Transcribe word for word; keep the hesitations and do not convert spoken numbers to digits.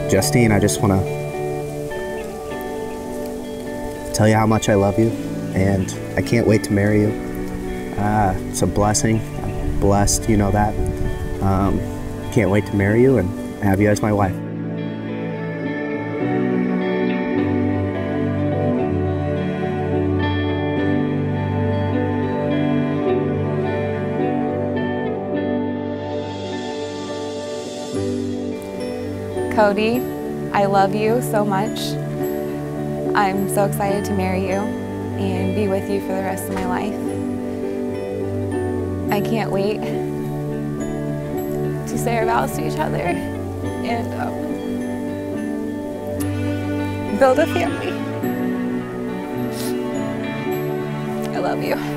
Justine, I just want to tell you how much I love you, and I can't wait to marry you. Uh, it's a blessing. I'm blessed, you know that. Um, can't wait to marry you and have you as my wife. Cody, I love you so much. I'm so excited to marry you and be with you for the rest of my life. I can't wait to say our vows to each other and um, build a family. I love you.